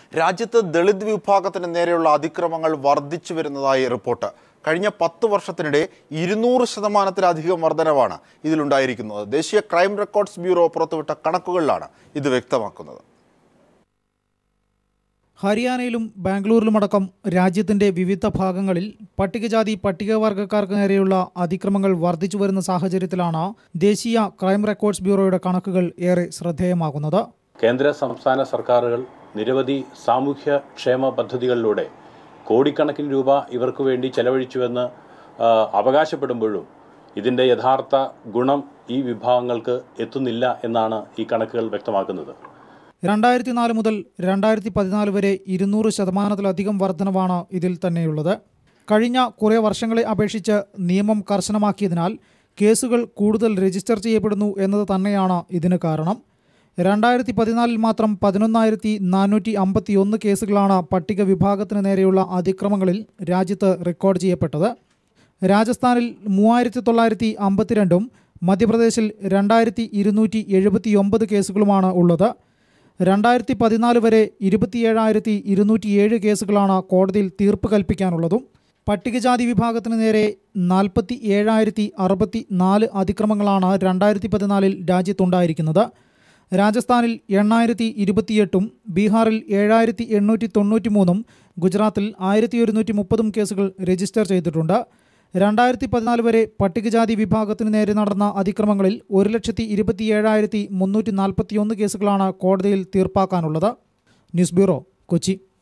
രാജ്യത്ത് ദളിത് വിഭാഗത്തിന് നേരെയുള്ള അതിക്രമങ്ങൾ വർദ്ധിച്ചു വരുന്നതായി റിപ്പോർട്ട്. കഴിഞ്ഞ 10 വർഷത്തിനിടെ 200% വർധനവാണ് ഇതിലുണ്ടായിരിക്കുന്നത്. ദേശീയ ക്രൈം റെക്കോർഡ്സ് ബ്യൂറോ പുറത്തുവിട്ട കണക്കുകളിലാണ് ഇത് വ്യക്തമാക്കുന്നത്. ഹരിയാനയിലും ബാംഗ്ലൂരിലുമടക്കം രാജ്യത്തിന്റെ വിവിധ ഭാഗങ്ങളിൽ പട്ടികജാതി പട്ടികവർഗക്കാർക്ക് നേരെയുള്ള അതിക്രമങ്ങൾ വർദ്ധിച്ചു വരുന്ന സാഹചര്യത്തിലാണ് ദേശീയ ക്രൈം റെക്കോർഡ്സ് ബ്യൂറോയുടെ കണക്കുകൾ ഏറെ ശ്രദ്ധേയമാകുന്നത്. കേന്ദ്ര സംസ്ഥാന സർക്കാരുകൾ നിരവധി സാമൂഹ്യ ക്ഷേമ പദ്ധതികളിലൂടെ കോടിക്കണക്കിന് രൂപ ഇവർക്ക് വേണ്ടി ചെലവഴിച്ചുവെന്ന് അവകാശപ്പെടുമ്പോഴും ഇതിൻ്റെ യഥാർത്ഥ ഗുണം ഈ വിഭാഗങ്ങൾക്ക് എത്തുന്നില്ല എന്നാണ് ഈ കണക്കുകൾ വ്യക്തമാക്കുന്നത്. 2004 മുതൽ 2014 വരെ 200%-ലധികം വർധനവാണ് ഇതിൽ തന്നെയുള്ളത്. കഴിഞ്ഞ കുറേ വർഷങ്ങളെ അപേക്ഷിച്ച് നിയമം കർശനമാക്കിയതിനാൽ കേസുകൾ കൂടുതൽ രജിസ്റ്റർ ചെയ്യപ്പെടുന്നു എന്നത് തന്നെയാണ് ഇതിന് കാരണം. 2014 മാത്രം 11,451 കേസുകളാണ് പട്ടിക വിഭാഗത്തിന് നേരെയുള്ള അതിക്രമങ്ങളിൽ രാജ്യത്ത് റെക്കോർഡ് ചെയ്യപ്പെട്ടത്. രാജസ്ഥാനിൽ 3,952 മധ്യപ്രദേശിൽ 2,279 കേസുകളുമാണ് ഉള്ളത്. 2014 വരെ 27,207 കേസുകളാണ് കോടതിയിൽ തീർപ്പ് കൽപ്പിക്കാനുള്ളതും. പട്ടികജാതി വിഭാഗത്തിന് നേരെ 47,064 അതിക്രമങ്ങളാണ് 2014 രാജ്യത്തുണ്ടായിരിക്കുന്നത്. രാജസ്ഥാനിൽ 8,028, ബീഹാറിൽ 7,893, ഗുജറാത്തിൽ 1,130 കേസുകൾ രജിസ്റ്റർ ചെയ്തിട്ടുണ്ട്. 2014 വരെ പട്ടികജാതി വിഭാഗത്തിന് നേരെ നടന്ന അതിക്രമങ്ങളിൽ 1,27,341 കേസുകളാണ് കോടതിയിൽ തീർപ്പാക്കാനുള്ളത്. News bureau, Kochi.